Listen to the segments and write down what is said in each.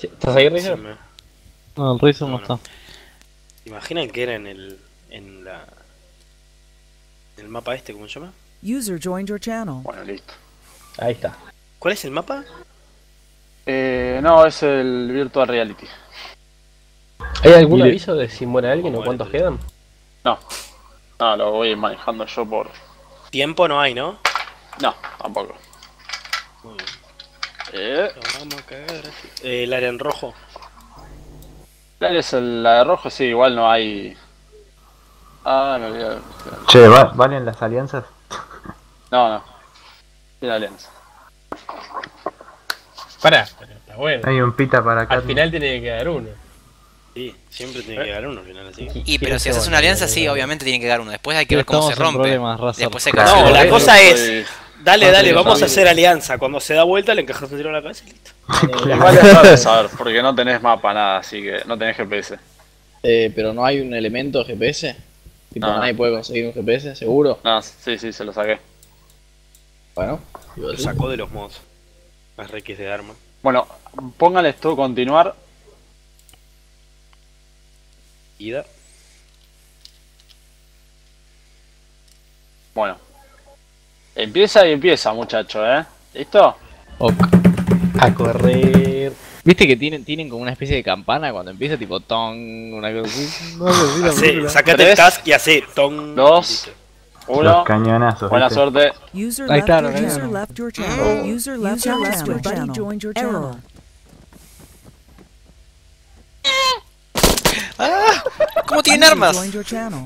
Che, ¿estás ahí, Se Richard? me- No, el Razor no No, no. está. Imaginan que era en el mapa este, ¿cómo se llama? User joined your channel. Bueno, listo. Ahí está. ¿Cuál es el mapa? No, es el Virtual Reality. ¿Hay algún Mire. aviso de si muere alguien o cuántos quedan? No, no, lo voy manejando yo por... Tiempo no hay, ¿no? No, tampoco. Muy bien. Eh, Lo vamos a cagar así. El área en rojo. la de rojo, sí, igual no hay... Ah, me olvidé. Che, ¿valen las alianzas? No. Tiene alianza. Pará, está bueno. Hay un pita para acá. Al final tiene que quedar uno. Sí, siempre tiene que quedar uno al final así. Y pero si haces una alianza, sí, obviamente tiene que dar uno. Después hay que ver cómo se Estamos en rompe. problemas, Razer. Después se Claro. No, cancela. la cosa es... Estoy- Dale, no, vamos a sí, hacer alianza. Cuando se da vuelta le encajas un tiro en la cabeza y listo. Igual es raro de saber, porque no tenés mapa, nada, así que no tenés GPS. Pero no hay un elemento de GPS. Tipo, No. nadie puede conseguir un GPS, seguro. No, sí, se lo saqué. Bueno, Lo sacó de los mods. Más requis de arma. Bueno, póngale esto, continuar. Ida. Bueno. Empieza, muchacho, ¿Listo? Ok. A correr. viste que tienen como una especie de campana cuando empieza, tipo tong, una cosa así. No, algo así, la Hacé, película. sacate el 3, task y hacé ton. 2, Listo. 1. Los cañonazos. Buena ¿viste? suerte. User Ahí left está, your lo user veo. left your channel. User left your channel. Buddy joined your channel. ¡Ah! ¿Cómo tienen User armas? joined your channel.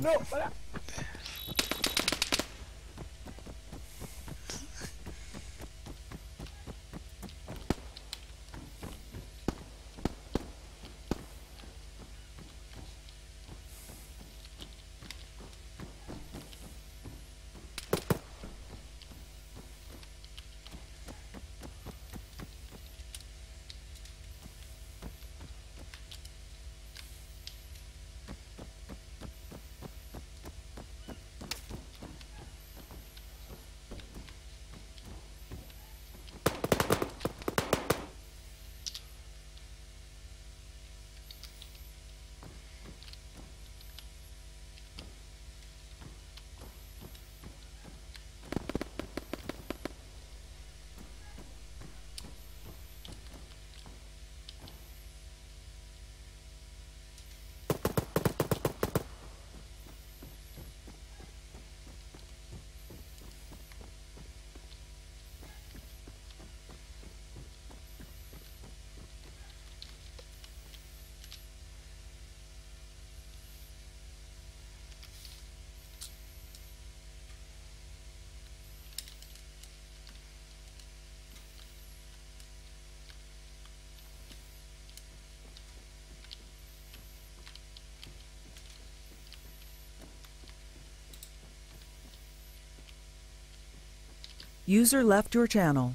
User left your channel.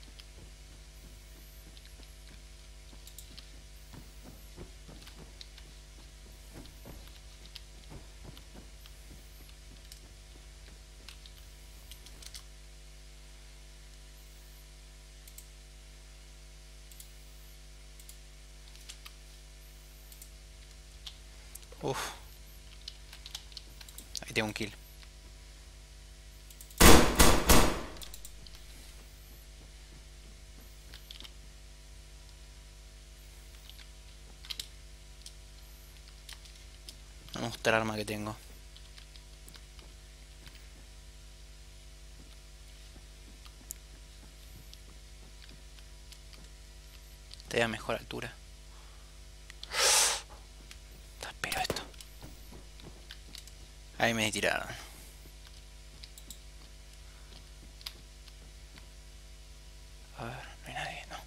Uf. Ahí tengo un kill. No me gusta el arma que tengo. Te da mejor altura. Pero esto. Ahí me tiraron. A ver, no hay nadie, no.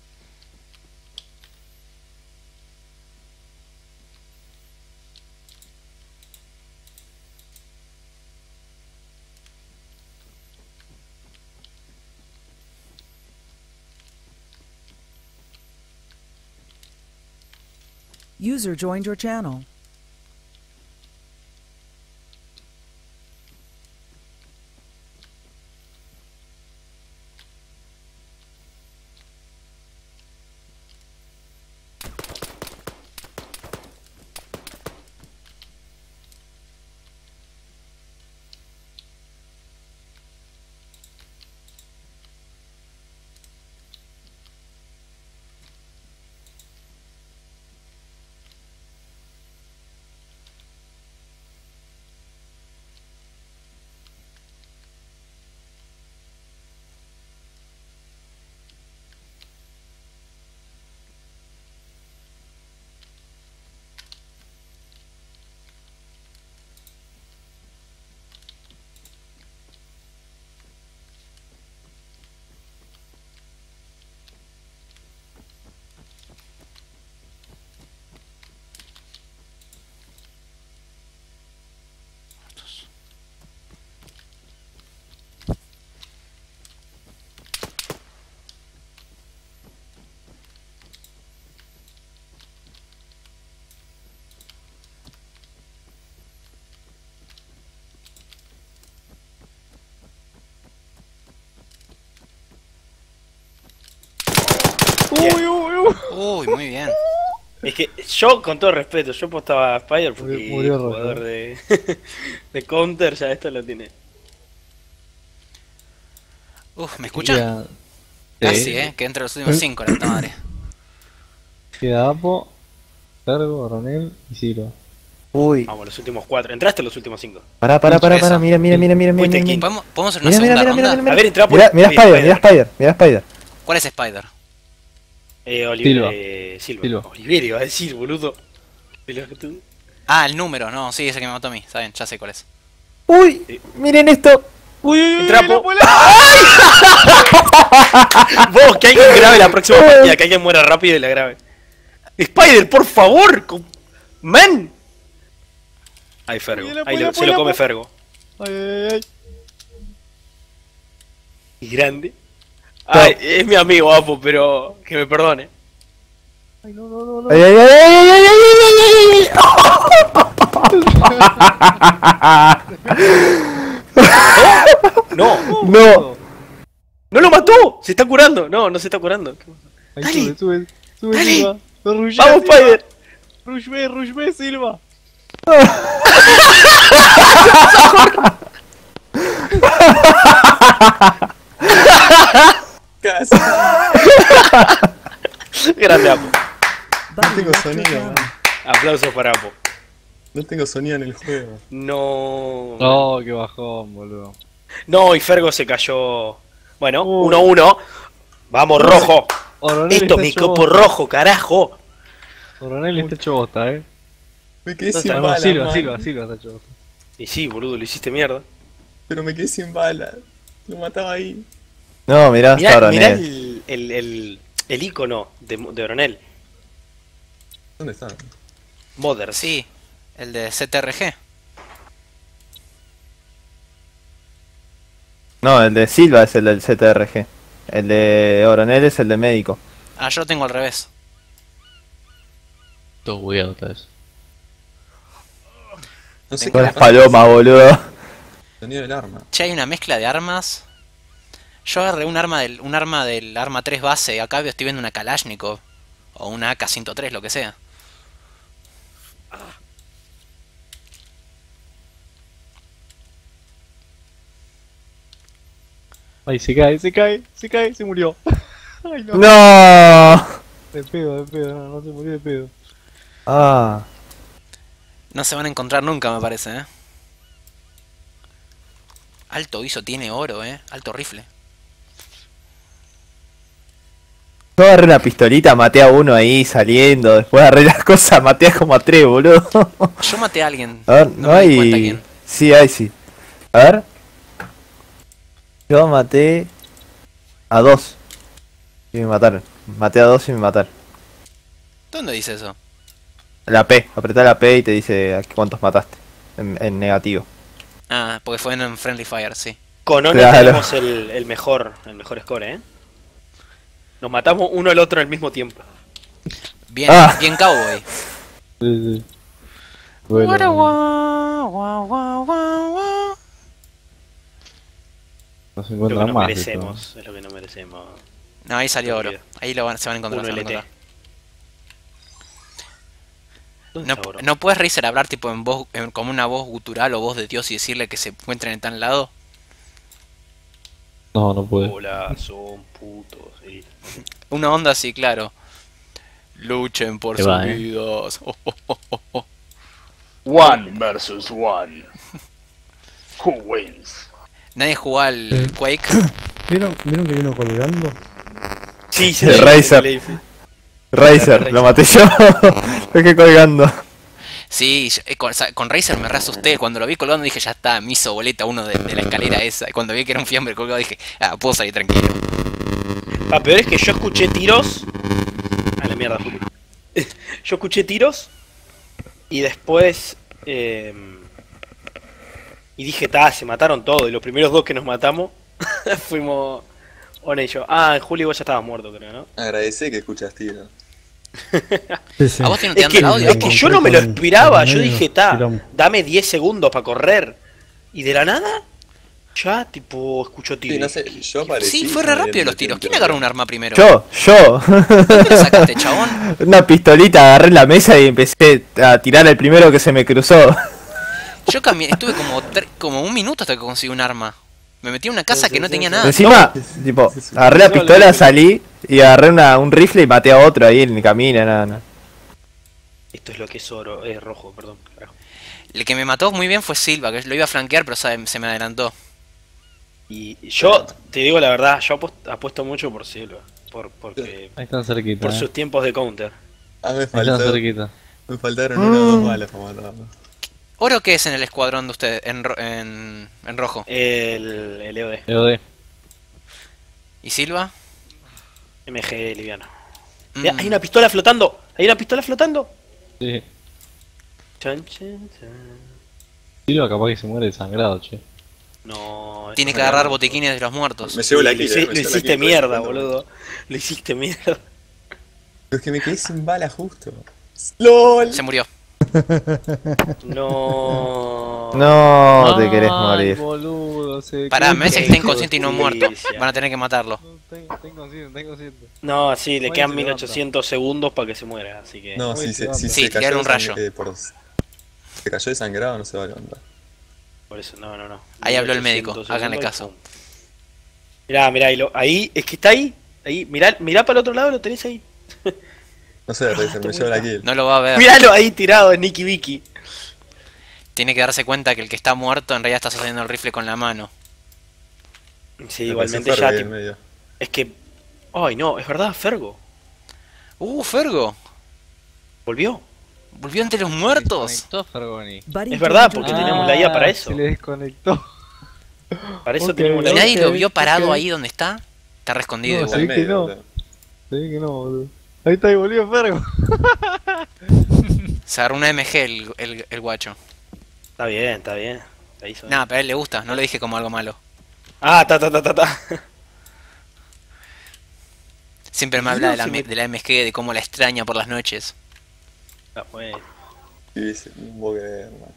User joined your channel. Uy, muy bien. Es que yo, con todo respeto, yo apostaba a Spider porque Murió el Rojo. jugador de, de Counter ya esto lo tiene. ¿Me escuchan? Queda, Casi, que entre los últimos 5 la puta madre. queda Apo, Fergo, Ronel y Silva. Uy, Vamos, los últimos 4. Entraste en los últimos 5. pará, Eso. mira, mira. Fuiste King. ¿Podemos hacer una Mira, segunda mira, ronda? mira, A ver, entra por... Mira, mira Spider, mira Spider. ¿Cuál es Spider? Silva. Silva. Oliveira iba a decir, boludo. Pero que tú- Ah, el número, no, sí, ese que me mató a mí. Está bien, ya sé cuál es. Uy, miren esto. Entrapo. Vos, que alguien grabe la próxima partida, que alguien muera rápido y la grabe. Spider, por favor. Man. Ahí Fergo. Ahí se lo come Fergo. Y grande. Ay, es mi amigo Apo, pero que me perdone. Ay, ay, ay, ay, ay, ay, No, No. no lo mató. Se está curando. No, no se está curando. Ahí sube, Dale. Silva. Rush Vamos, Spider. Rush B, Silva. Grande Apo. Buddy tengo left your sonido, channel. man. Aplausos para Apo. No tengo sonido en el juego. No. No, qué bajón, boludo. No, y Fergo se cayó. Bueno, 1-1. Vamos, rojo. Oronel Esto está mi hecho copo bosta. rojo, carajo. Oronel está hecho bosta, Me quedé No, sin no, balas, Silva man. está hecho bosta. Y sí, boludo, lo hiciste mierda. Pero me quedé sin balas. Lo mataba ahí. No, mirá, Mirá, está mirá Ronel. el icono de Oronel. ¿Dónde están? Modern. Sí, el de CTRG. No, el de Silva es el del CTRG. El de Oronel es el de médico. Ah, yo lo tengo al revés. Todo bugueado está eso. No sé qué Con le las pasa. palomas, boludo. El sonido del arma. Che, hay una mezcla de armas. Yo agarré un arma del arma 3 base y acá estoy viendo una Kalashnikov. O una AK-103, lo que sea. Ay, se cae, se murió. Ay, no. No. De pedo, no se murió de pedo. Ah. No se van a encontrar nunca, me parece, Alto ISO tiene oro, alto rifle. Yo agarré una pistolita, maté a uno ahí saliendo. Después agarré las cosas, maté a como a 3, boludo. Yo maté a alguien. A ver, No me di cuenta hay. quién. Sí, hay, sí. A ver. Yo maté a 2. Y me mataron. Maté a 2 y me mataron. ¿Dónde dice eso? La P, apretá la P y te dice a cuántos mataste. En negativo. Ah, porque fue en Friendly Fire, sí. Con Ono Claro. tenemos el mejor score, Nos matamos uno al otro al mismo tiempo. Bien, Ah. bien cowboy. Sí. Bueno, no se Lo que encuentra nos más. merecemos, es lo que nos merecemos. No, ahí salió oro. Olvido. Ahí se van a encontrar. Uno se van a LT. encontrar. ¿Dónde No, está oro? no puedes Razer hablar tipo en voz, como una voz gutural o voz de Dios y decirle que se encuentren en tal lado. No puede. Hola, son putos. Sí. Una onda así, claro. Luchen por Te sus va, vidas. Oh, oh, oh, oh, oh. One versus one. Who wins? Nadie jugó al Quake. ¿Vieron que vino colgando? Sí, El Razer. Razer, lo maté yo. Lo dejé colgando. Sí, con Razer me re asusté. Cuando lo vi colgando dije, ya está, me hizo boleta uno de la escalera esa. Y cuando vi que era un fiambre colgado dije, puedo salir tranquilo. Peor es que yo escuché tiros. A la mierda, Juli. Yo escuché tiros. Y después. Y dije, se mataron todos. Y los primeros dos que nos matamos. Fuimos. Ona y yo. Juli, vos ya estabas muerto, creo, ¿no? Agradecé que escuchas tiro. ¿A vos te no te Es dan que, el audio? es que yo no me lo esperaba. Yo dije, dame 10 segundos para correr. Y de la nada. Ya, tipo, escucho Sí, tiros. no sé, yo aparecí. Sí, fue re rápido los tiros. ¿Quién agarró un arma primero? Yo. ¿Dónde lo sacaste, chabón? Una pistolita, agarré la mesa y empecé a tirar al primero que se me cruzó. Yo estuve como un minuto hasta que conseguí un arma. Me metí en una casa que no tenía nada. Encima, tipo, agarré la pistola, salí y agarré un rifle y maté a otro ahí en el camino, nada. Esto es lo que es oro, es rojo, perdón. Carajo. El que me mató muy bien fue Silva, que lo iba a flanquear, pero se me adelantó. Y yo, te digo la verdad, yo apuesto mucho por Silva. Porque Ahí están cerquita. por sus tiempos de counter. Ah, Ahí están cerquita. me faltaron una o dos balas para matarlo. ¿Oro qué es en el escuadrón de ustedes? En rojo. El EOD. EOD. ¿Y Silva? MG liviano. Mira, hay una pistola flotando. Hay una pistola flotando. Sí. Chan, chan, chan. Silva capaz que se muere desangrado, che. No. Tiene que agarrar botiquines de los muertos. Me llevo la Lo, kill, hici- me lo llevo la hiciste kill, mierda, estoy boludo. Lo hiciste mierda. Es que me quedé sin bala justo. LOL. Se murió. No. No te querés morir. Boludo, Pará, me parece que está hijo de inconsciente y no muerto. justicia. Van a tener que matarlo. Está inconsciente. No, sí, le Bueno, quedan se 1800 segundos para que se muera, así que. No, Muy si se Sí, cayó tiraron un rayo. Se cayó desangrado, no se va a levantar. Por eso, no. Ahí habló el médico, 1800 háganle segundos y caso. pum. Mirá, ahí, es que está ahí. Ahí, mirá para el otro lado, lo tenés ahí. No sé, Razer, me llevo la kill. No lo va a ver. Míralo ahí tirado, es Nicky Vicky. Tiene que darse cuenta que el que está muerto en realidad está sosteniendo el rifle con la mano. Sí, Me igualmente pareció ya. Fergie en medio. Es que. Ay, no, es verdad, Fergo. Fergo. Volvió. Volvió entre los muertos. Desconectó Fergoni. Buddy Es verdad, joined porque your tenemos channel. la IA para eso. Se le desconectó. Para eso Ok, tenemos la ¿Y IA. nadie lo vio ok. parado ahí donde está? Está re escondido No, igual. sí. Está en que medio, no. boludo. Se ve que no, boludo. Ahí está, ahí volvió Fergo. Se agarró una MG el guacho. Está bien. La hizo. Nada, pero a él le gusta, no lo dije como algo malo. Ah, ta. Siempre me habla de la MG, de cómo la extraña por las noches. Ah, bueno. Sí, sí, no puedo creer, man.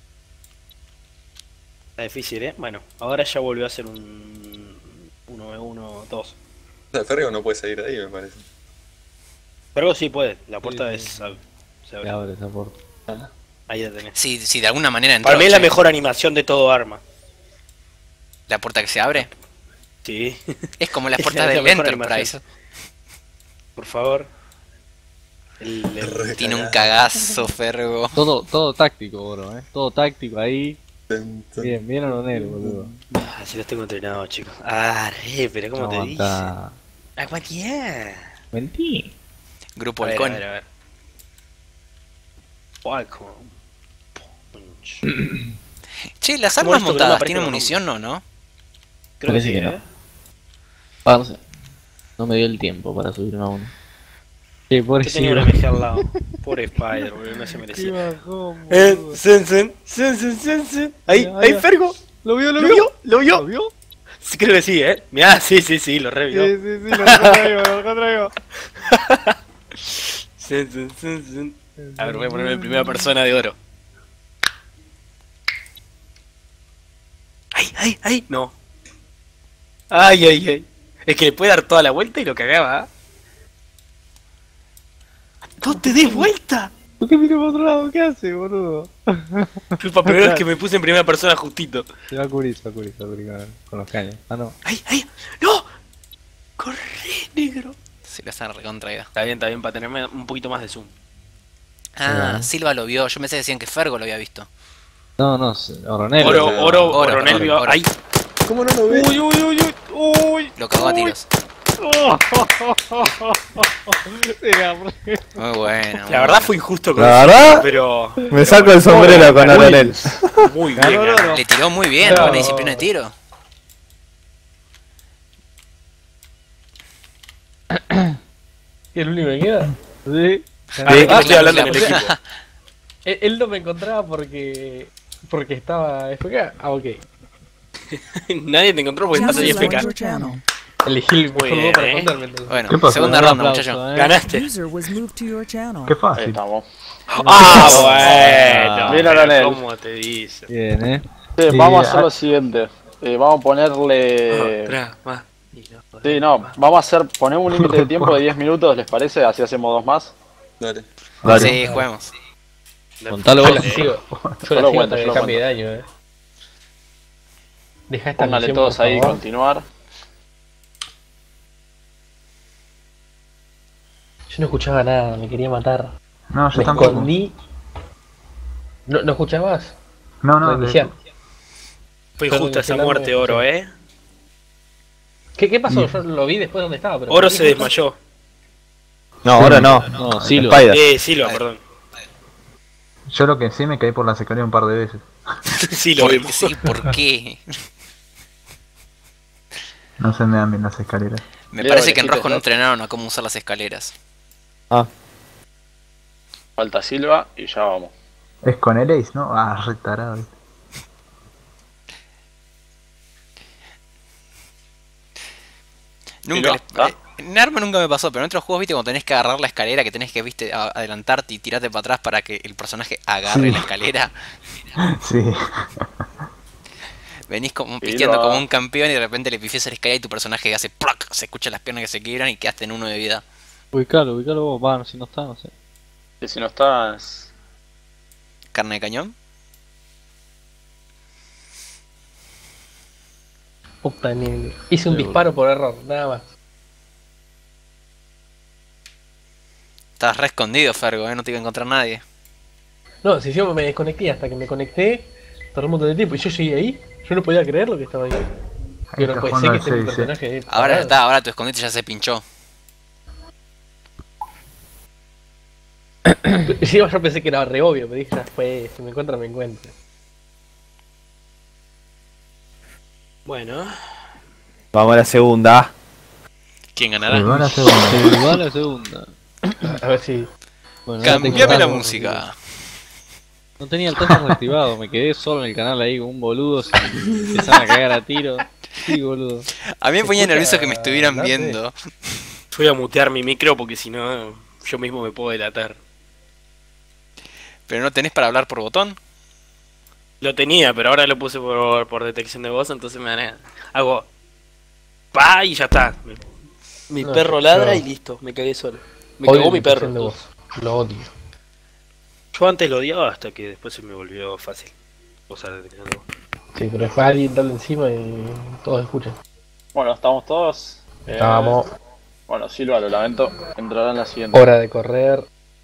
Está difícil, Bueno, ahora ya volvió a ser un 1v1-2. O sea, Fergo no puede salir de ahí, me parece. Pero sí puede, la puerta Sí, es. sí. Se abre. Le abre esa puerta. Ahí la tenés. Si de alguna manera entró. Para mí es la che. mejor animación de todo arma. La puerta que se abre. Sí. Es como las Es puertas la del mejor Enterprise. animación. Por favor. Tiene un cagazo, Fergo. Todo táctico, bro, Todo táctico ahí. Ten, ten. Bien, bien Oronel, boludo. Así los tengo entrenados, chicos. Pero ¿cómo te dice? Aguanta. Aguanté. Mentí. Grupo A ver, Halcón. a ver. Halcón. Punch. Che, las ¿Cómo armas esto que no me montadas aparece tienen los munición, ¿no? Creo Parece sí, que no. Ah, no sé. No me dio el tiempo para subir una a uno. Sí, por Yo eso. tenía una MG al lado. Pobre Spider, boludo, no se merecía. bajón, Sen. Ahí, Ya, ahí, ya. Fergo. ¿Lo vio? ¿Lo vio? ¿Lo vio? Sí, creo que sí, Mirá, sí, lo revió. Sí, lo traigo. Sen. A ver, voy a ponerme en primera persona de oro. ¡Ay! No. ¡Ay! Es que le puede dar toda la vuelta y lo cagaba. ¡No te des vuelta! ¿Por qué miro para otro lado? ¿Qué hace, boludo? Culpa primero es que me puse en primera persona justito. Se va a cubrir con los caños. Ah, no. ¡Ay! ¡No! ¡Corre, negro! Sí, la están recontraída. Está bien, para tenerme un poquito más de zoom. Ah, Silva lo vio. Yo pensé que decían que Fergo lo había visto. No, Oronel. Oronel vio. oro. ¡Ay! ¿Cómo no lo ves? Uy. Lo cagó a tiros. Muy bueno. La verdad fue injusto con La eso, verdad, pero me saco el sombrero con Oronel. muy bien. Le tiró muy bien, buena disciplina de tiro. ¿Y el único que queda? Sí. Estoy hablando en el equipo. Él no me encontraba porque estaba FK. Ah, ok. Nadie te encontró porque estás ahí User joined FK. your channel. Elegí el Muy mejor modo para bien, esconderme entonces. Bueno, ¿Qué pasó? segunda Un ronda, aplauso, muchachos. Ganaste. User was moved to your channel. Qué Ahí fácil. estamos. Ah, bueno. Bien, pero Oronel. ¿cómo te dice? Bien, Sí, Sí, vamos a hacer lo siguiente. vamos a ponerle... Otra más. Sí, no, vamos a hacer, ponemos un límite de tiempo de 10 minutos, ¿les parece? Así hacemos 2 más. Dale. Dale. Sí, juguemos. Contalo Yo vos. la sigo. Yo lo la sigo cuento, hasta yo que lo cambie de año, Deja esta Pónganle misión, todos por ahí, favor. continuar. Yo no escuchaba nada, me quería matar. No, yo Me tampoco. escondí. ¿No escuchabas? No, no, Reiniciar. Fue Yo injusta esa reiniciando muerte, me Oro, escuché. ¿Qué pasó? Yo lo vi después donde estaba, pero... Oro se desmayó. No, ahora no. No, Silo. Spider. Silva, perdón. Yo lo que sí me caí por la escalera un par de veces. Sí, lo vimos. Sí, ¿por qué? No se me dan bien las escaleras. Me Leo, parece que en elegiste rojo no slot. entrenaron a cómo usar las escaleras. Falta Silva y ya vamos. Es con el Ace, ¿no? Ah, retarado. Nunca les... ¿Ah? En Arma nunca me pasó, pero en otros juegos, viste, cuando tenés que agarrar la escalera, que tenés que, viste, adelantarte y tirarte para atrás para que el personaje agarre Sí. la escalera. Sí. Venís como Sí, pisteando va. como un campeón y de repente le pifias a la escalera y tu personaje hace ¡plac! Se escuchan las piernas que se quiebran y quedaste en 1 de vida. Ubicalo vos. Va, si no está, no sé. Y si no estás... ¿Carne de cañón? Puta, hice un disparo por error, nada más. Estabas re escondido, Fergo, no te iba a encontrar nadie. No, si yo me desconecté hasta que me conecté, tardó un montón de tiempo y yo llegué ahí. Yo no podía creer lo que estaba ahí. Ahí Yo no está puede jugando ser que al esté mi 6, personaje ahí. Ahora ya parado. está, ahora tu escondite ya se pinchó. Sí, yo pensé que era re obvio, pero dije, ya fue, si me encuentra, me encuentra. Bueno. Vamos a la segunda. ¿Quién Se ganará? va la segunda. Se va la segunda. A ver si... Bueno, ahora tengo Cambiame la algo. música. No tenía el tazo reactivado, me quedé solo en el canal ahí con un boludo. Se empezaron a cagar a tiro. Sí, boludo. A mí me ponía escucha nervioso que me estuvieran Dante? viendo. Voy a mutear mi micro porque si no, yo mismo me puedo delatar. Pero no tenés para hablar por botón. Lo tenía, pero ahora lo puse por detección de voz, entonces hago pa y ya está. Mi No, perro yo- ladra y listo, me cagué solo. Me Odio cagó mi la perro. detección de voz. Lo odio. Yo antes lo odiaba hasta que después se me volvió fácil usar detección de voz. Sí, pero después alguien darle encima y todos escuchan. Bueno, estamos todos. Vamos, Bueno, Silva, lo lamento. Entrará en la siguiente. hora de correr.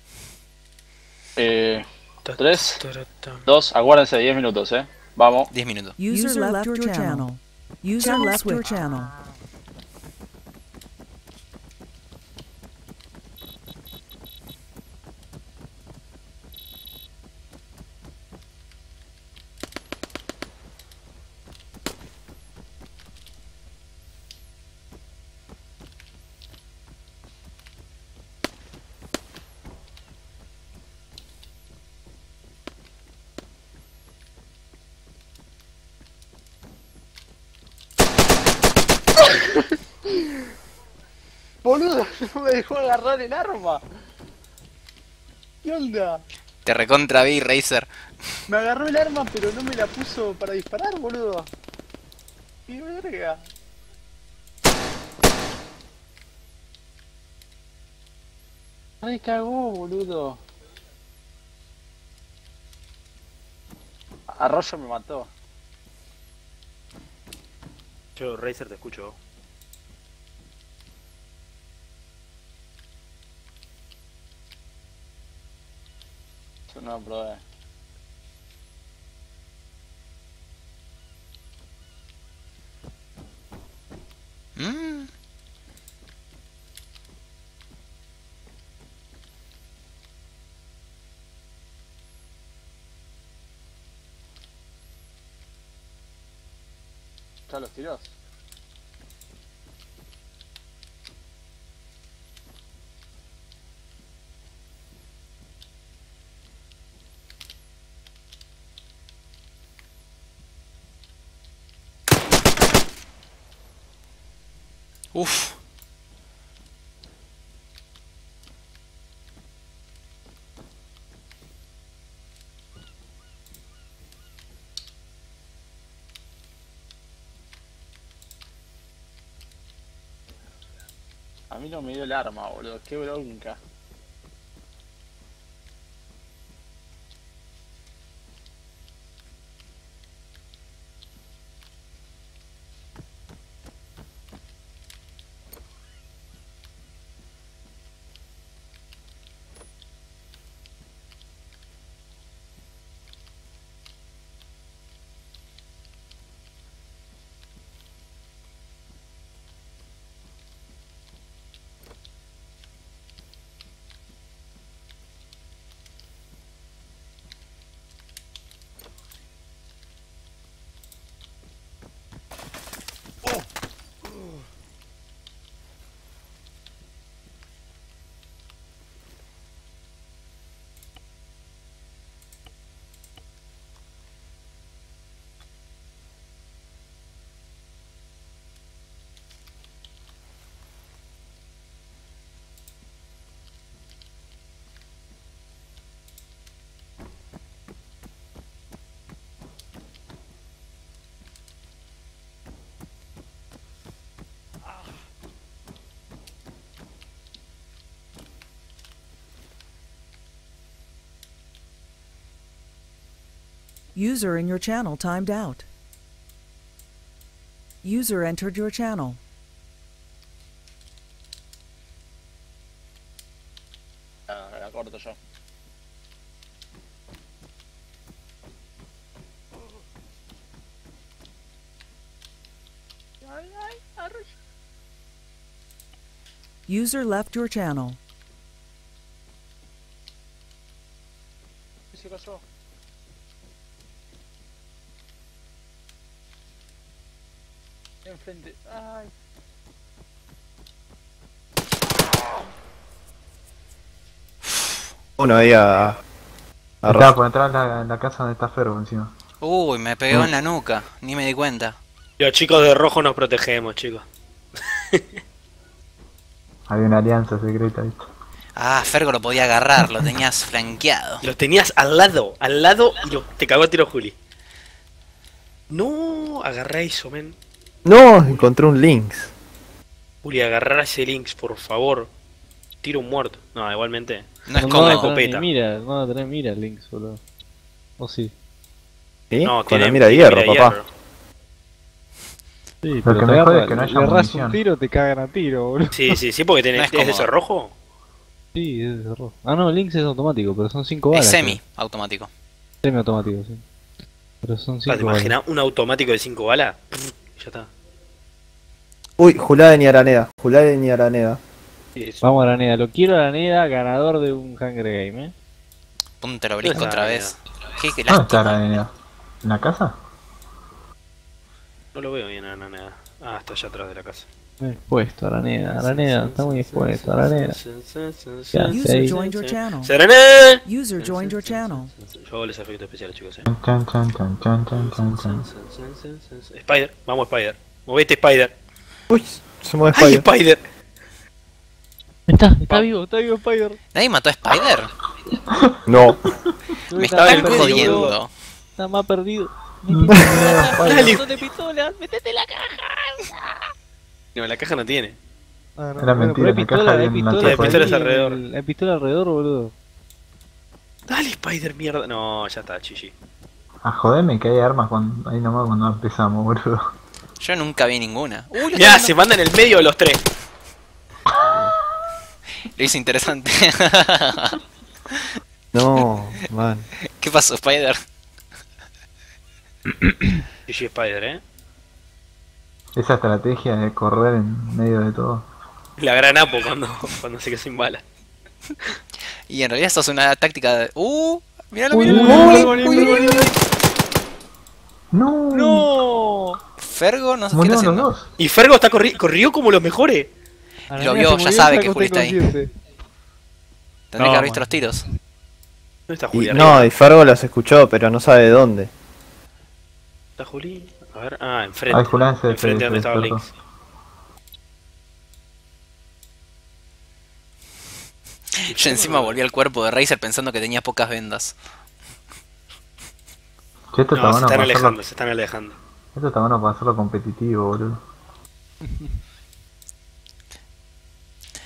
3, 2, aguárdense 10 minutos, Vamos. 10 minutos. User left your channel. User left your channel. Boludo, no me dejó agarrar el arma. ¿Qué onda? Te recontra vi, Razer. Me agarró el arma, pero no me la puso para disparar, boludo. ¡Qué verga! Me cagó, boludo. Arroyo me mató. Yo, Razer, te escucho. Yo no lo probé. Mm. ¿Ya los tiros? Uf. mí no me dio el arma, boludo. Qué bronca. User in your channel timed out. User entered your channel. La corto yo. User left your channel. ¿Qué se pasó? Enfrente. Ay. Uno ahí a Estaba por entrar en la casa donde está Ferro encima. Uy, me pegó en la nuca, ni me di cuenta. Los chicos de rojo nos protegemos, chicos. Había una alianza secreta, ¿viste? Ah, Fergo lo podía agarrar, lo tenías flanqueado. Lo tenías al lado y te cagó a tiro Juli. No, agarrá eso, men. No, encontré un Lynx. Juli, agarrá ese Lynx, por favor. Tiro un muerto. No, igualmente. No es No como va a escopeta. tener ni mira, no va a tener mira Lynx, boludo. O sí. ¿Sí? No, Con tiene la mira de hierro, mira papá. Sí, Lo pero que te me jode agarra- es que no haya le errás munición. un tiro, te cagan a tiro, boludo. Sí, porque No es ¿es de ese cómodo. rojo? Sí, es de rojo. Ah, no, Lynx es automático, pero son 5 balas. Es semi automático. Semi automático, sí. Pero son 5 ¿Te balas. imaginas un automático de 5 balas? Ya está. Uy, Juladen y Araneda. Juladen y Araneda. Vamos a Araneda, lo quiero a Araneda, ganador de un Hunger Game, Punter obelisco Ah, otra mira. vez. Qué ¿Dónde está lástima. la nena? ¿En la casa? No lo veo bien, nada. Ah, está allá atrás de la casa. Muy expuesto, Araneda, Araneda, está muy expuesto, Araneda. ¿Qué hace User ahí? joined your channel. ¡Saraná! User joined your channel. Yo hago los efectos especiales, chicos. Chan, chan, chan, chan, chan, chan, chan. Spider, vamos Spider. Movete Spider. Uy, se mueve ¡Ay, Spider. Spider! Está vivo Spider. ¿Nadie mató a Spider? No. Me Está están perdido, jodiendo. boludo. Está más perdido. Dale. de pistolas, metete la caja. No, la caja no tiene. Ah, no, Era bueno, mentira, pero hay la caja pistola, había hay una pistolas, tapa Hay pistolas ahí, alrededor. Hay pistolas alrededor, boludo. Dale, Spider, mierda. No, ya está, chichi. Ah, jodeme que hay armas ahí nomás cuando empezamos, boludo. Yo nunca vi ninguna. Uy, lo Mirá, está se viendo. mandan en el medio los tres. Lo hice interesante. No, man. ¿Qué pasó, Spider? Chichi Spider, Esa estrategia de correr en medio de todo. La gran Apo cuando se queda sin bala. Y en realidad esto es una táctica de... Míralo, Uy, míralo. uy, Uy. ¡No! ¡No! Fergo no sé qué está Murieron los haciendo. dos. Y Fergo corrió como los mejores. Lo vio, ya sabe que Juli está ahí. Tendría que No, haber visto man. los tiros. ¿Dónde está Y, Juli? no, Arriba. y Fargo los escuchó, pero no sabe de dónde. ¿Está Juli? A ver, enfrente. Ay, Julián se Enfrente donde estaba despertó. Lynx. Yo encima volví al cuerpo de Razer pensando que tenía pocas vendas. Che, esto está No, se bueno están para hacerlo. alejando, se están alejando. Esto está bueno para hacerlo competitivo, boludo.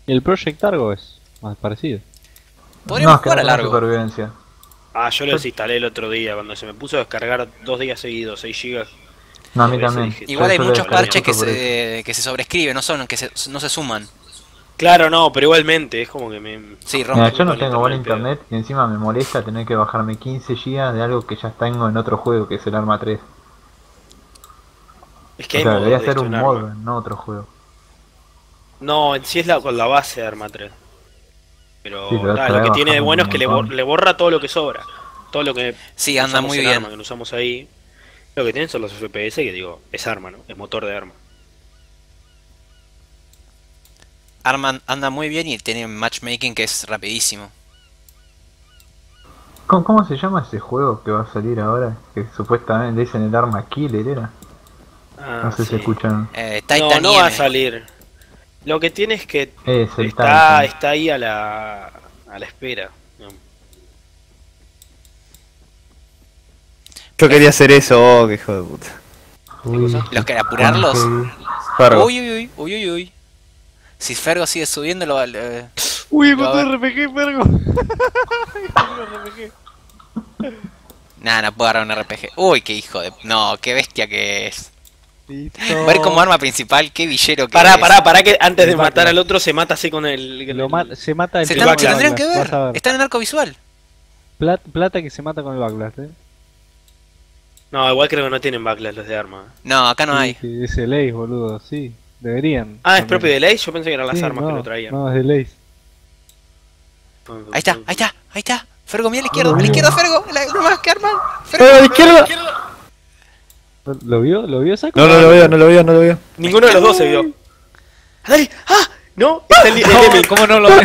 Y el Project Argo es más parecido. Podríamos No, es que jugar no a tiene largo. supervivencia. Ah, yo lo desinstalé el otro día cuando se me puso a descargar 2 días seguidos, 6 GB. No, a mí Por eso también. dije, Igual hay Yo le muchos descargué parches justo por eso. que se sobrescriben, no se suman. Claro, no, pero igualmente, es como que me... Sí, Mira, rompe. yo no Con tengo buen internet, internet y encima me molesta tener que bajarme 15 GB de algo que ya tengo en otro juego, que es el Arma 3. Es que O hay sea, modos debería de ser esto un en mod, Arma. no otro juego. No, en sí es con la base de Arma 3. Pero, Sí, pero nada, otra lo que vez tiene de bajamos bueno un es que montón. le borra todo lo que sobra. Todo lo que Sí, anda usamos muy en bien. Arma, que no usamos ahí. Lo que tienen son los FPS, que digo, es Arma, ¿no? Es motor de Arma. Arma anda muy bien y tiene matchmaking que es rapidísimo. ¿Cómo se llama ese juego que va a salir ahora? Que supuestamente dicen el Arma Killer, ¿era? Ah, No sé si sí. escuchan. Titan No va a IM. salir. Lo que tiene es que Es el está Titan. ahí a la espera. ¿no? Yo quería hacer eso, oh, que hijo de puta. Uy, Los que apurarlos. Fergo. Uy, uy, uy, uy, uy, uy. Si Fergo sigue subiendo, Uy, Lo va a encontré RPG, Fergo. Nah, no puedo agarrar un RPG. Uy, qué hijo de... No, qué bestia que es. Listo. Ver como arma principal, qué villero que Pará, es. pará, que antes de El matar backlash. al otro se mata así con el... Se mata el Se, el se backlash. tendrían que Vas a ver. Está en el arco visual. Plata que se mata con el backlash, No, igual creo que no tienen backlash los de Arma. No, acá no hay. Sí, es el Ace, boludo, sí. Deberían. Ah, ¿es también. propio de Lace? Yo pensé que eran las Sí, armas no, que lo traían. No, es el Ace. Ahí está, ahí está, ahí está. Fergo, mira a la izquierda, Fergo. No más que arman. ¡Oh, izquierda! ¿Lo vio? ¿Lo vio Saco? No, no lo veo, no lo veo, no lo veo. Ninguno de los dos se vio. ¡Dale! ¡Ah! No, es el Emil. ¿Cómo no lo vio?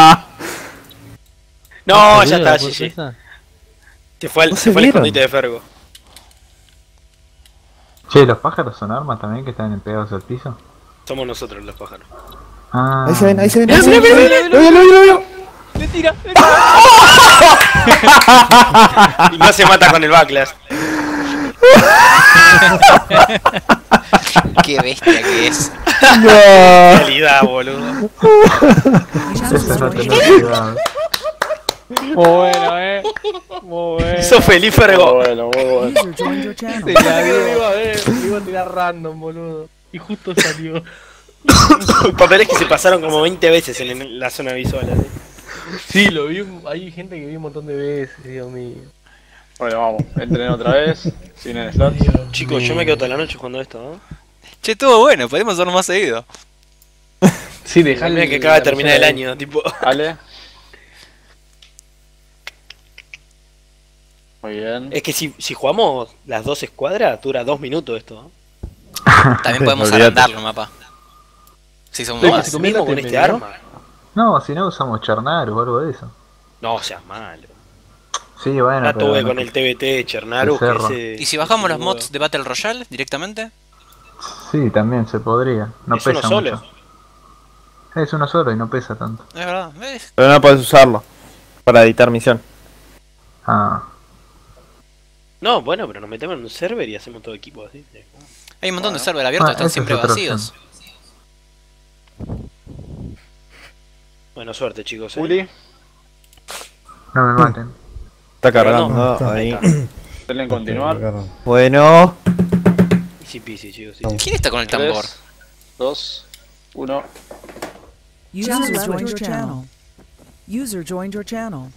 No, ya está, GG. Se fue al ¿No se vieron? escondite de Fergo. Che, ¿los pájaros son armas también que están pegados al piso? Somos nosotros los pájaros. Ah, Ahí se ven, ahí se ven. Mira, ahí se ven, mira, ahí se ven. Lo veo, lo veo, lo veo. ¡Le tira! Y no se mata con el backlash. Qué bestia que es. No. Calidad, boludo. Eso no tenés cuidado. Muy bueno, Muy bueno. Hizo feliz Fergo. Bueno, muy bueno. User joined your channel. Se la Lo dio. iba a ver, lo iba a tirar random, boludo. Y justo salió. Papeles que se pasaron como 20 veces en la zona visual. Así. Sí, lo vi, hay gente que vi un montón de veces, Dios mío. Bueno, vamos. Entren otra vez. Sin el slot. Chicos, yo me quedo toda la noche jugando esto, ¿no? Che, estuvo bueno, podemos hacerlo más seguido. Sí, dejale. Mira que acaba de terminar el año, tipo. Dale. Muy bien. Es que si jugamos las 2 escuadras, dura 2 minutos esto, ¿no? También podemos Olvídate. agrandarlo, mapa. Si son Sí, más. se convierte Mismo con en este medio, ¿no? arma. No, si no usamos Charnaru o algo de eso. No seas malo. Sí, bueno, Ya pero tuve no- con el TBT de Chernaru, El que cerro. ese... ¿Y si bajamos los ese mods de Battle Royale directamente? Sí, también se podría. No ¿Es uno pesa solo? mucho. Es uno solo y no pesa tanto. Es verdad, ¿ves? Pero no puedes usarlo para editar misión. Ah, No, bueno, pero nos metemos en un server y hacemos todo equipo así. Hay un montón de server abiertos, están esa siempre es otra vacíos. Bueno, suerte, chicos. Uli, no me maten. Está Pero cargando. no, ahí. denle en continuar. Bueno. Easy peasy, chicos. Easy. ¿Quién está con el tambor? 3, 2, 1. User joined your channel. User joined your channel.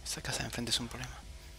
Esa casa de enfrente es un problema.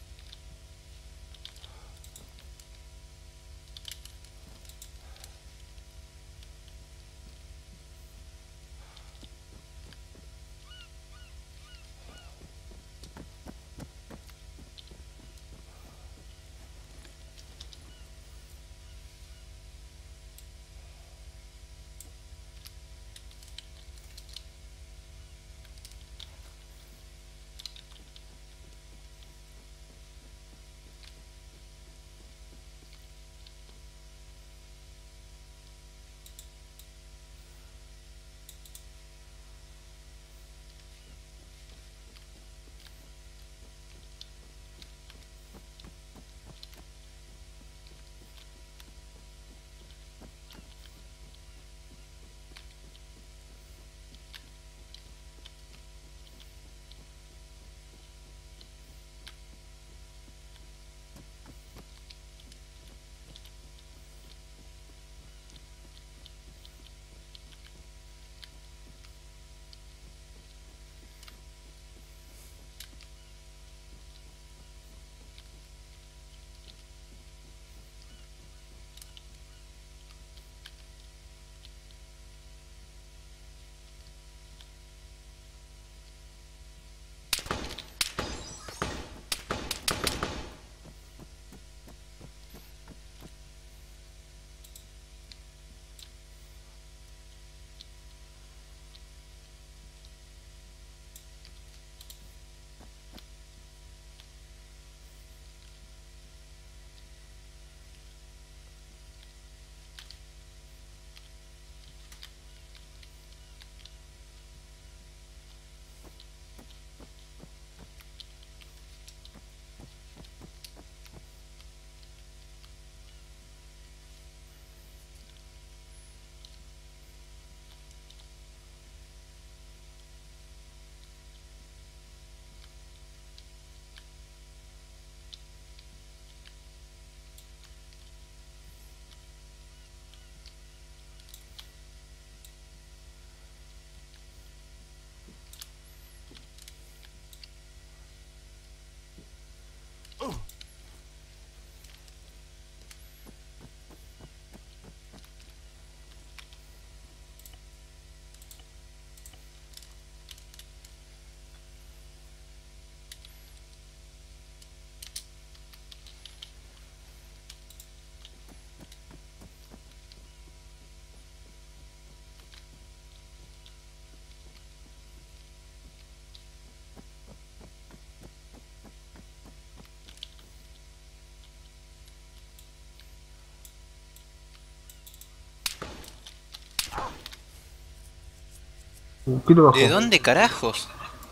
¿Qué lo bajó? ¿De dónde carajos?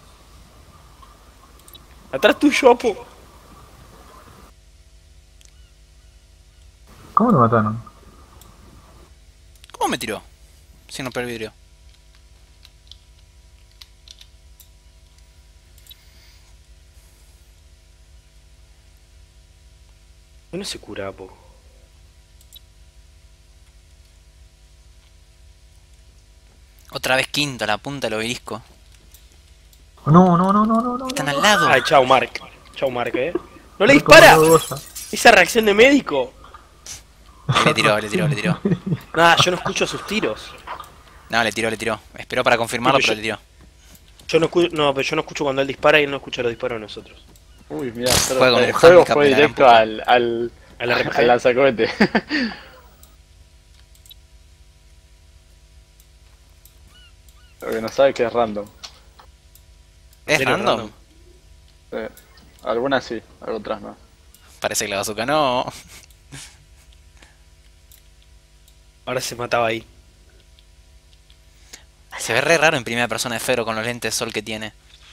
Atrás tuyo, Apo. ¿Cómo lo mataron? ¿Cómo me tiró? Si no perdí el vidrio. No se cura, Apo. Otra vez quinto, la punta del obelisco. No. Están al lado. Ay, chao, Mark. Chao, Mark, ¡No le dispara! Goza. Esa reacción de médico. Le tiró. Nah, yo no escucho sus tiros. No, le tiró. Esperó para confirmarlo, Sí, pero le tiró. Yo no escucho, no, pero yo no escucho cuando él dispara y él no escucha los disparos de nosotros. Uy, mira, Juego el como juego handicap fue de la directo gran ¿Al RPG? al lanzacohete. Lo que no sabe que es random. ¿Es ¿Serio random? Algunas sí, otras no. Parece que la bazooka no. Ahora se mataba ahí. Se ve re raro en primera persona de Fero con los lentes de sol que tiene.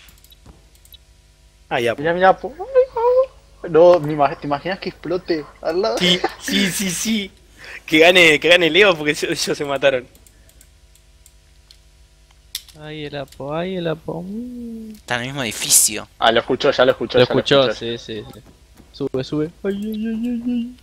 Ah, ya. Mira, no, ¿te imaginas que explote al lado? Sí. Que gane Leo porque ellos se mataron. Ay, el Apo. Está en el mismo edificio. Ah, lo escuchó, ya lo escuchó. Lo escuchó, sí. Sube. Ay.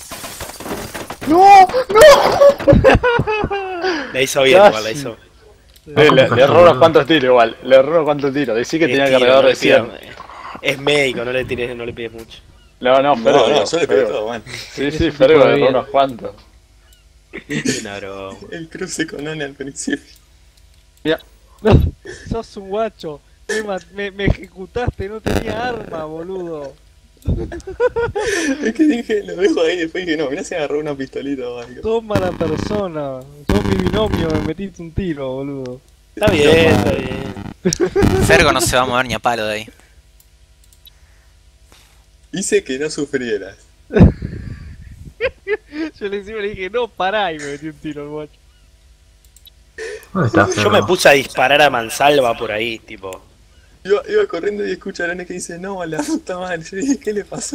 ¡No! La hizo bien, igual, la hizo. Le erró unos cuantos tiros igual. Le erró unos cuantos tiros. Decí que tenía cargador de 100. Es médico, no le pides mucho. No, Fergo. No, yo le pegué todo, man. Sí, Fergo le erró unos cuantos. Una broma. El cruce con One al principio. Sos un guacho. Me ejecutaste, no tenía arma, boludo. Es que dije, lo dejo ahí, después dije, no, mirá si agarró una pistolita o algo. Sos mala persona. Sos mi binomio, me metiste un tiro, boludo. Está bien, está bien. Fergo no se va a mover ni a palo de ahí. Hice que no sufrieras. Yo encima le dije, no, pará, y me metí un tiro al guacho. ¿Dónde está Yo Ferro? me puse a disparar a mansalva por ahí, tipo. Iba corriendo y escucho a Arane que dice, no, a la puta madre. Yo dije, ¿qué le pasó?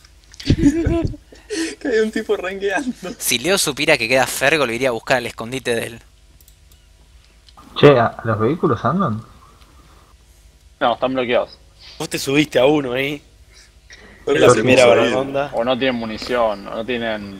Que hay un tipo rangueando. Si Leo supiera que queda Fergo, lo iría a buscar al escondite de él. Che, ¿los vehículos andan? No, están bloqueados. Vos te subiste a uno ahí. Pero En la se primera puso ahí. ronda. O no tienen munición, o no tienen...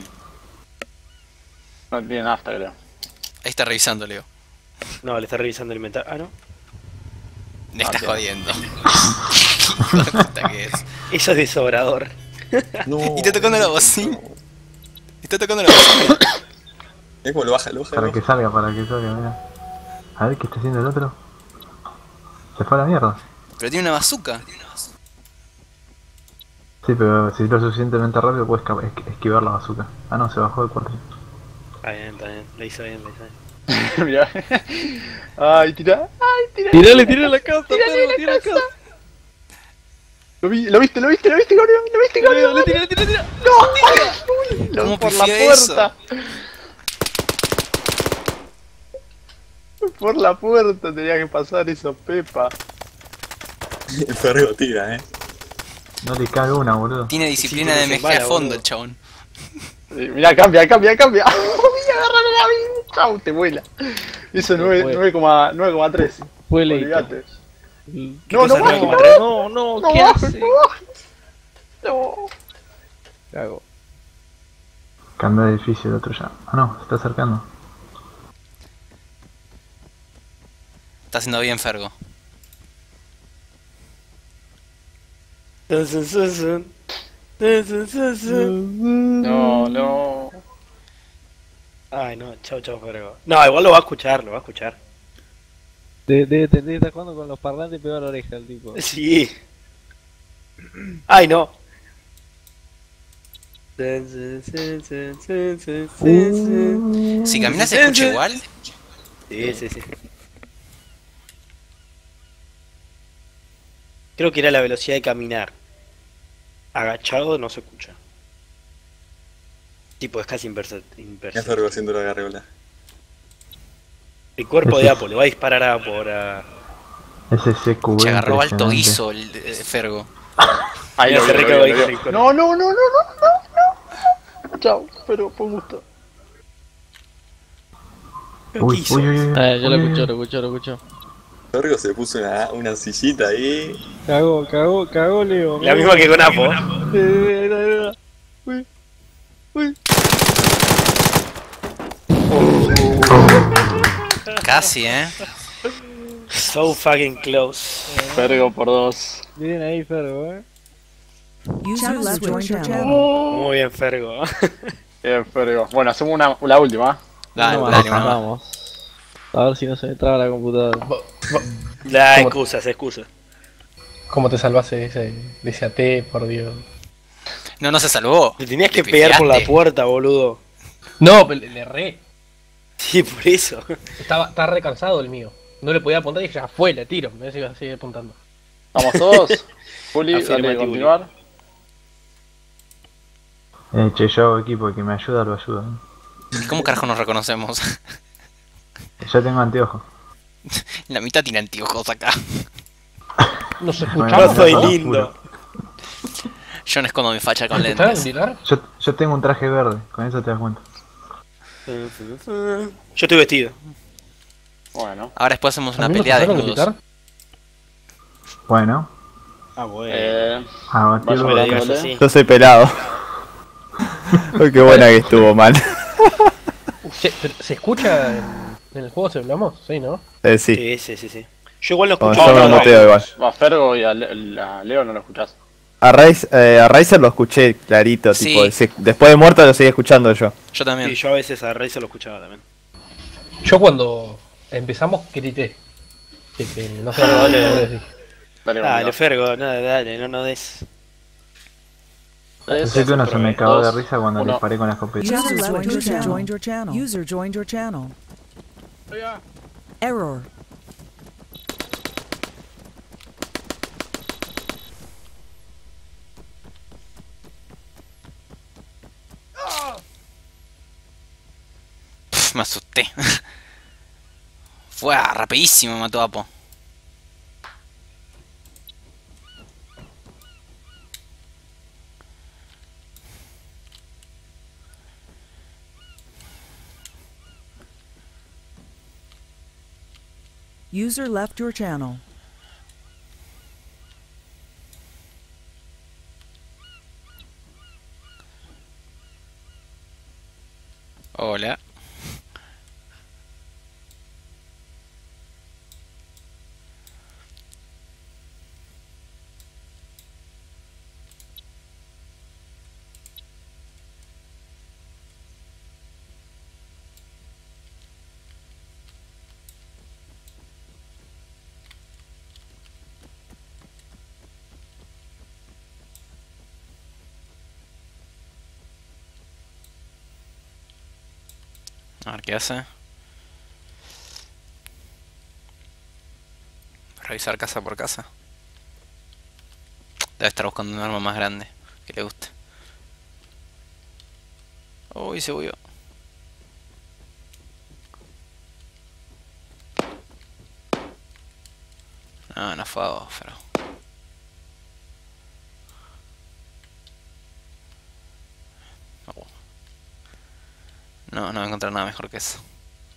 No tienen nafta, creo. Ahí está revisando, Leo. No, le está revisando el inventario. Ah, no. Me estás bien. jodiendo. Hijo de puta que es. Eso es desobrador. No, Y está tocando la bocina. Está tocando la bocina. Es como lo baja, Para que salga, mira. A ver qué está haciendo el otro. Se fue a la mierda. Pero tiene una bazooka. Sí, pero si es lo suficientemente rápido puedes esquivar la bazooka. Ah no, se bajó del cuarto. Está bien. Le hizo bien. Mirá. Ay, tira. Tirale la casa, Fergo, tira la casa. Lo viste, cabrón. Le tira. ¿Cómo Por la pifió puerta. Por la puerta tenía que pasar eso, Pepa. El Fergo tira, No le cabe una, boludo. Tiene disciplina Sí, de pero se MG a embala, fondo boludo. el chabón. Mirá, cambia. Mira, agárralo a mí. Chau, te vuela. Eso 9,3. Fue leíto. Olvídate. No, No, ¿Qué hace? No. Cago. Cambia de edificio el otro ya. Ah no, se está acercando. Está haciendo bien Fergo. No. Ay, no, chau, Fergo. No, igual lo va a escuchar. Debe estar jugando con los parlantes pegado a la oreja el tipo. Sí. Ay, no. Si caminas se escucha igual. Sí. Creo que era la velocidad de caminar. Agachado no se escucha. Tipo, es casi Es imperceptible. Fergo haciendo la garreola. El cuerpo de Apo, le va a disparar a por a... Ese CQB. Se agarró alto impresionante. guiso el Fergo. Ahí Mira, lo se vi, recagó lo ahí vi. con el cuerpo. No. Chau, pero fue un gusto. Uy. Yo lo Uy. escucho. Fergo se puso una sillita ahí. Cagó Leo. La misma que con Apo. Uy. Casi, So fucking close. Fergo por 2. Bien ahí, Fergo, User left your channel. Muy bien, Fergo. Bien, Fergo. Bueno, hacemos la última. Dale, Vamos, dale, vamos. vamos. A ver si no se me traba la computadora. La excusa. ¿Cómo te salvaste de ese AT, por Dios? No se salvó. Le tenías que Le pegar por la pifiaste. puerta, boludo. No, pero le erré. Sí, por eso. Estaba re cansado el mío. No le podía apuntar y ya fue, le tiro. Me iba a seguir apuntando. Vamos todos. Juli, dale, Afirmativo. continuar. Che, yo hago equipo, el que me ayuda lo ayuda. ¿Cómo carajo nos reconocemos? Ya tengo anteojos. La mitad tiene anteojos acá. Nos Yo escuchamos. soy ¿no? lindo. Yo no escondo mi facha con ¿Me escucharon lentes. gritar? Yo tengo un traje verde, con eso te das cuenta. Yo estoy vestido. Bueno. Ahora después hacemos una ¿A mí me pelea de escucharon desnudos. gritar? Bueno, Ah, bueno. a batir Vaya, los Me la Vale. digas así. Yo soy pelado. Uy, qué buena que estuvo, man. Che, pero ¿se escucha ¿En el juego se hablamos? Sí, ¿no? Sí. Sí. Yo igual lo Como escucho. yo no muteo igual. A Fergo y a Leo no lo escuchás. A Razer lo escuché clarito, Sí. tipo, después de muerto lo seguí escuchando yo. Yo también. Sí, yo a veces a Razer lo escuchaba también. Yo cuando empezamos grité. Que no sé lo que decir. Dale, Fergo, dale, no des. Pensé que uno se me cagó de risa cuando le disparé con la escopeta. User joined your channel. User joined your channel. Error. Pff, me asusté. Fue rapidísimo, me mató Apo. User left your channel. Hola. A ver qué hace. Revisar casa por casa. Debe estar buscando un arma más grande que le guste. Uy, se huyó. No, no fue a pero... No, no voy a encontrar nada mejor que eso.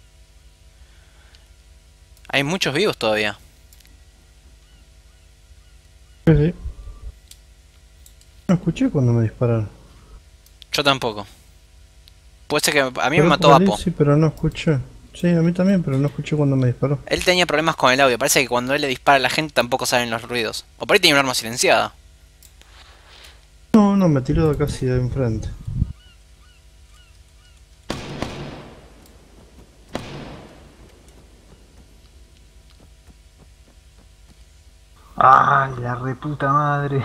Hay muchos vivos todavía. Sí. No escuché cuando me dispararon. Yo tampoco. Puede ser que a mí Pero me mató por ahí Apo. Sí, pero no escuché. Sí, a mí también, pero no escuché cuando me disparó. Él tenía problemas con el audio. Parece que cuando él le dispara a la gente tampoco salen los ruidos. O por ahí tenía un arma silenciada. No, no, me tiró de casi de enfrente. ¡Ay, la reputa madre!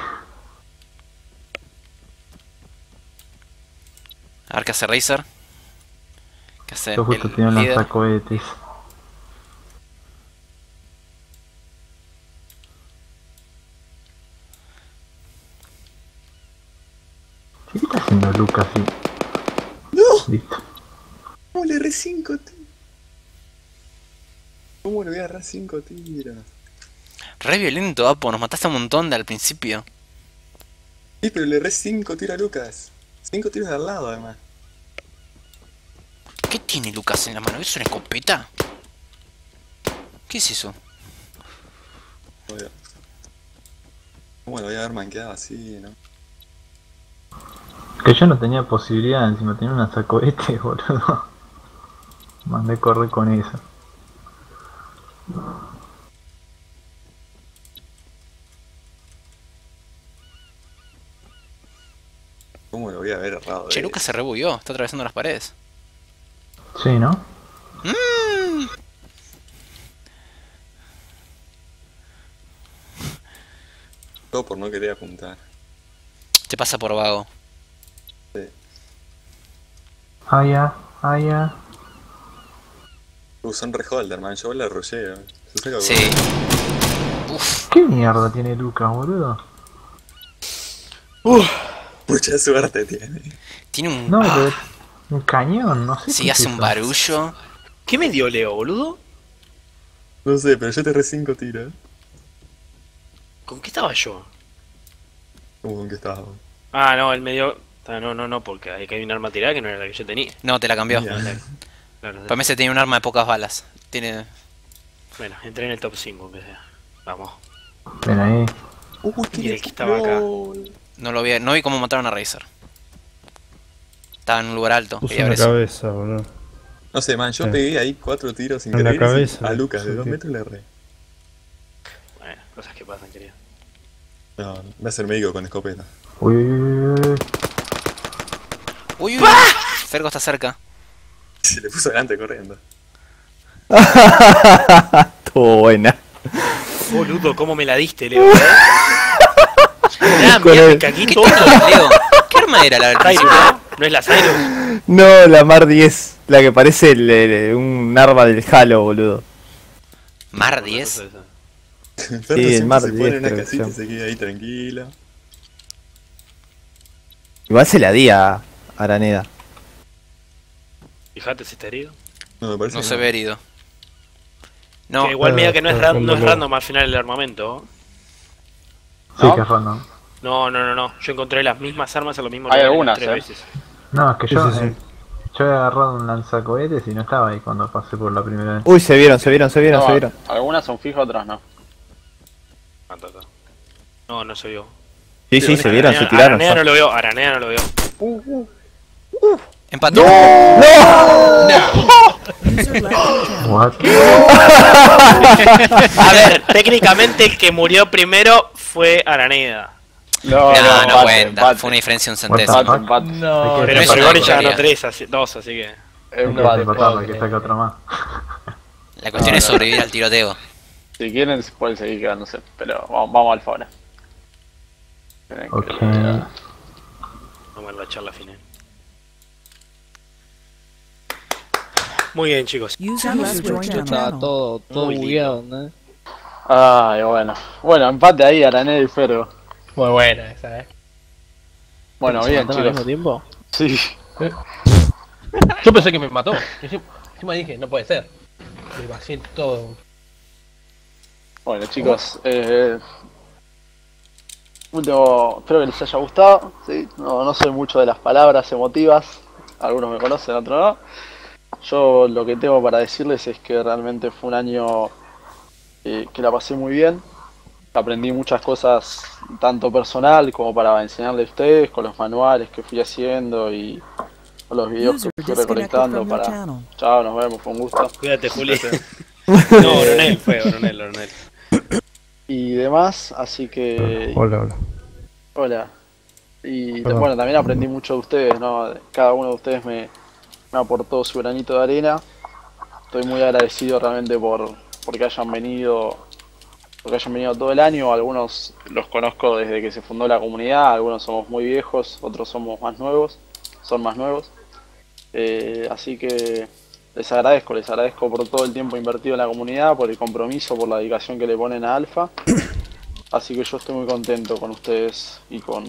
A ver qué hace Razer. ¿Qué hace Yo justo el tenía un líder? lanzacohetes. ¿Qué está haciendo Lucas? ¡No! Listo. ¿Cómo le erré 5 tiros? ¿Cómo le voy a agarrar 5 tiros? Re violento, Apo. Nos mataste un montón de al principio. Sí, pero le erré 5 tiros a Lucas. 5 tiros de al lado, además. ¿Qué tiene Lucas en la mano? ¿Es una escopeta? ¿Qué es eso? Joder. ¿Cómo lo voy a haber manqueado así, no? Que yo no tenía posibilidad, encima tenía un lanzacohetes, boludo. Mandé a correr con eso. ¿Cómo lo voy a haber errado? Che, Lucas se rebugueó. Está atravesando las paredes. Sí, ¿no? Todo por no querer apuntar. Te pasa por vago. Sí. Ya. Son reholder, man. Yo la rusheo. Sí. ¿Qué mierda tiene Lucas, boludo? Mucha suerte tiene. Tiene un... No, pero un cañón, no sé. Sí, qué hace es un eso. barullo. ¿Qué me dio Leo, boludo? No sé, pero yo te erré 5 tiros. ¿Con qué estaba yo? ¿Cómo con qué estaba? Ah, no, él me dio... No, porque ahí que hay un arma tirada que no era la que yo tenía. No, te la cambió. Claro, Para mí se tenía un arma de pocas balas. Tiene... Bueno, entré en el top 5, que sea. Vamos. Ven ahí. Y el que estaba acá. No lo vi, no vi cómo mataron a Razer. Estaba en un lugar alto. Puse quería una ver eso. cabeza, boludo. No sé, man, yo Sí. pegué ahí 4 tiros En la increíbles cabeza, a Lucas de sí, 2 tío. metros le erré. Bueno, cosas que pasan, querido. No, voy a ser médico con escopeta. Uy, uy, uy, Uy, uy. Fergo está cerca. Se le puso delante corriendo. Estuvo buena. Boludo, ¿cómo me la diste, Leo? Mirá, Con mirá, me el- cagué ¿Qué todo. tenía, Leo? ¿Qué arma era la del Cyrus, principio? ¿no? ¿No es la Cyrus? No, la Mar 10. La que parece un arma del Halo, boludo. Mar 10. Ferro Sí, el siempre Mar se 10 pone en una creo que casita y se se queda ahí tranquilo. Igual se la di a Araneda. Fíjate si está herido. No, me parece No que se ve herido. No, Que igual mira que no es, no es no. random al final el armamento. Sí, ¿No? que es random. No. Yo encontré las mismas armas en los mismos Hay lugares algunas, 3 ¿eh? veces. No, es que yo, Sí, sí, sí. yo he agarrado un lanzacohetes y no estaba ahí cuando pasé por la primera vez. Uy, se vieron. No, algunas son fijas, otras no. No se vio. Sí, sí, se vieron, se tiraron. Aranea no lo veo, Aranea no lo veo. empató. User left your channel. What? A ver, técnicamente el que murió primero fue Araneda. No, No, empate, cuenta. empate. Fue una diferencia de un What the centésimo. fuck? Empate. No, Pero eso no Fergoni ya contaría. ganó 2, así que. Hay que Empate. empatarlo, hay que sacar otro más. La cuestión es sobrevivir al tiroteo. Si quieren, pueden seguir quedándose, pero vamos al Alfa ahora. Ok. Vamos a la charla final. Muy bien, chicos. User left your Esto estaba channel. todo Muy lindo. bugueado, ¿no? Ay, bueno. Bueno, empate ahí, Araneda y Fergo. Muy buena esa, Bueno, ¿Se bien, mataron al chicos. mismo tiempo? Sí. Yo pensé que me mató. Encima dije, no puede ser. Me vacié todo. Bueno, chicos, último, espero que les haya gustado. ¿Sí? No soy mucho de las palabras emotivas. Algunos me conocen, otros no. Yo lo que tengo para decirles es que realmente fue un año que la pasé muy bien. Aprendí muchas cosas, tanto personal como para enseñarles a ustedes, con los manuales que fui haciendo y con los videos User que fui disconnected recolectando from your para... channel. Chao, nos vemos, fue un gusto. Cuídate, Juli. No, Oronel fue, Oronel. Y demás, así que... Hola. Hola. Y Perdón. bueno, también aprendí mucho de ustedes, ¿no? Cada uno de ustedes me aportó su granito de arena. Estoy muy agradecido realmente porque hayan venido todo el año. Algunos los conozco desde que se fundó la comunidad, algunos somos muy viejos, otros somos más nuevos, son más nuevos. Así que les agradezco por todo el tiempo invertido en la comunidad, por el compromiso, por la dedicación que le ponen a Alpha. Así que yo estoy muy contento con ustedes y con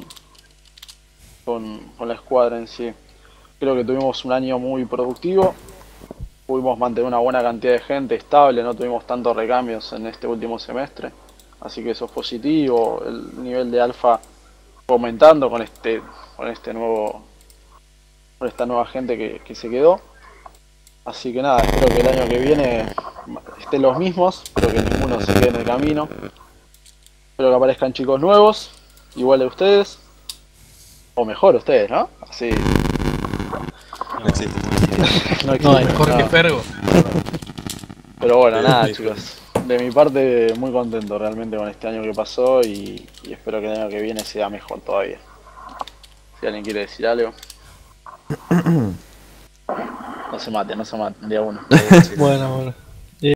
la escuadra en sí. Creo que tuvimos un año muy productivo, pudimos mantener una buena cantidad de gente estable, no tuvimos tantos recambios en este último semestre, así que eso es positivo. El nivel de Alpha fue aumentando con esta nueva gente que se quedó. Así que nada, espero que el año que viene estén los mismos, espero que ninguno se quede en el camino. Espero que aparezcan chicos nuevos, igual de ustedes, o mejor ustedes, ¿no? Así. No existe. No existe, Mejor que no. Fergo. Pero bueno, Sí, nada, sí, chicos. De mi parte, muy contento realmente con este año que pasó y espero que el año que viene sea mejor todavía. Si alguien quiere decir algo. No se mate, día uno. Bueno.